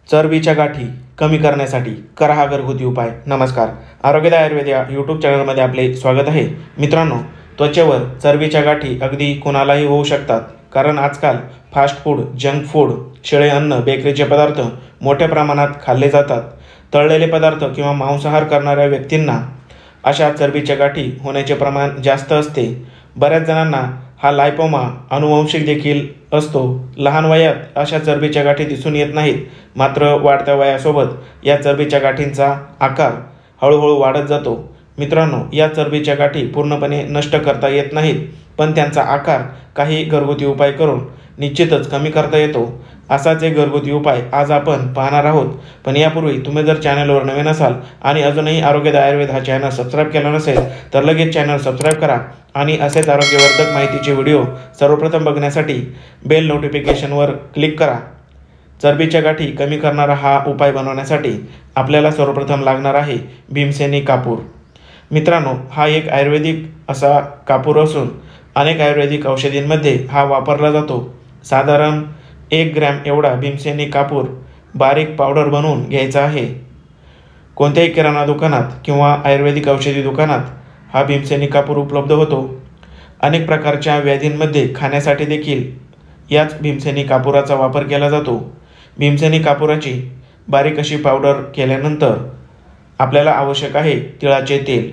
चरबीच्या गाठी कमी करण्यासाठी करा हा घरगुती उपाय। नमस्कार, आरोग्यदायी आयुर्वेद या यूट्यूब चॅनलमध्ये आपले स्वागत आहे। मित्रांनो, त्वचेवर चरबीच्या गाठी अगदी कोणालाही होऊ शकतात, कारण आजकाल फास्ट फूड, जंक फूड, शिळे अन्न, बेकरीचे पदार्थ मोठ्या प्रमाणात खाल्ले जातात। तळलेले पदार्थ किंवा मांसाहार करणाऱ्या व्यक्तींना अशा चरबीच्या गाठी होण्याचे प्रमाण जास्त असते। बऱ्याच जणांना हा लायपोमा अनुवंशिक देखील असतो। लहान वयात अशा चरबीच्या गाठी दिसून येत नाहीत, मात्र वाढत्या वयासोबत या चरबीच्या गाठींचा आकार हळूहळू वाढत जातो। मित्रांनो, या चरबीच्या गाठी पूर्णपणे नष्ट करता येत नाहीत, पण त्यांचा आकार काही घरगुती उपाय करून निश्चितच कमी करता येतो। असाच एक घरगुती उपाय आज आपण पाहणार आहोत। पण यापूर्वी तुम्ही जर चॅनलवर नवीन असाल आणि अजूनही आरोग्यदायी आयुर्वेद हा चॅनल सबस्क्राईब केला नसेल तर लगेच चॅनल सबस्क्राईब करा आणि असेच आरोग्यवर्धक माहितीचे व्हिडिओ सर्वप्रथम बघण्यासाठी बेल नोटिफिकेशनवर क्लिक करा। चरबीच्या गाठी कमी करणारा हा उपाय बनवण्यासाठी आपल्याला सर्वप्रथम लागणार आहे भीमसेनी कापूर। मित्रांनो, हा एक आयुर्वेदिक असा कापूर असून अनेक आयुर्वेदिक औषधींमध्ये हा वापरला जातो। साधारण 1 ग्रॅम एवढा भीमसेनी कापूर बारीक पावडर बनवून घ्यायचा आहे। कोणत्याही किराणा दुकानात किंवा आयुर्वेदिक औषधी दुकानात हा भीमसेनी कापूर उपलब्ध होतो। अनेक प्रकारच्या व्याधींमध्ये खाण्यासाठी देखील याच भीमसेनी कापुराचा वापर केला जातो। भीमसेनी कापुराची बारीक अशी पावडर केल्यानंतर आपल्याला आवश्यक आहे तिळाचे तेल।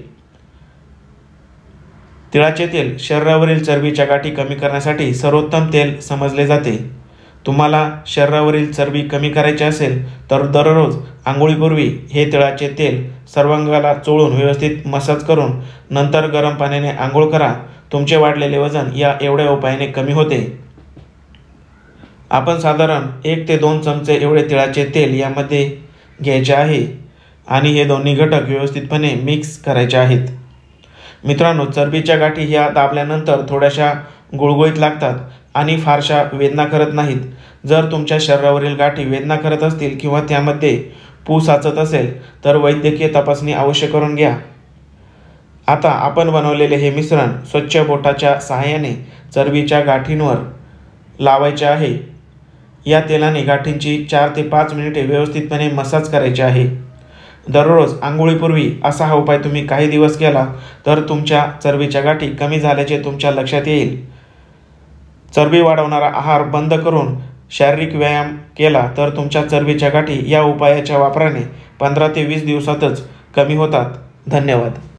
तिळाचे तेल शरीरावरील चरबीच्या गाठी कमी करण्यासाठी सर्वोत्तम तेल समजले जाते। तुम्हाला शरीरावरील चरबी कमी करायची असेल तर दररोज आंघोळीपूर्वी हे तिळाचे तेल सर्वांगाला चोळून व्यवस्थित मसाज करून नंतर गरम पाण्याने आंघोळ करा। तुमचे वाढलेले वजन या एवढ्या उपायाने कमी होते। आपण साधारण 1 ते 2 चमचे एवढे तिळाचे तेल यामध्ये घ्यायचे आहे आणि हे दोन्ही घटक व्यवस्थितपणे मिक्स करायचे आहेत। मित्रांनो, चरबीच्या गाठी ह्या दाबल्यानंतर थोड्याशा गुळगुळीत लागतात आणि फारशा वेदना करत नाहीत। जर तुमच्या शरीरावरील गाठी वेदना करत असतील किंवा त्यामध्ये पू साचत असेल तर वैद्यकीय तपासणी अवश्य करून घ्या। आता आपण बनवलेले हे मिश्रण स्वच्छ बोटाच्या सहाय्याने चरबीच्या गाठींवर लावायचे आहे। या तेलाने गाठींची 4 ते 5 मिनिटे व्यवस्थितपणे मसाज करायचे आहे। दररोज आंघोळीपूर्वी असा हा उपाय तुम्ही काही दिवस केला तर तुमच्या चरबीच्या गाठी कमी झाल्याचे तुमच्या लक्षात येईल। चरबी वाढवणारा आहार बंद करून शारीरिक व्यायाम केला तर तुमच्या चरबीच्या गाठी या उपायाच्या वापराने 15 ते 20 दिवसातच कमी होतात। धन्यवाद।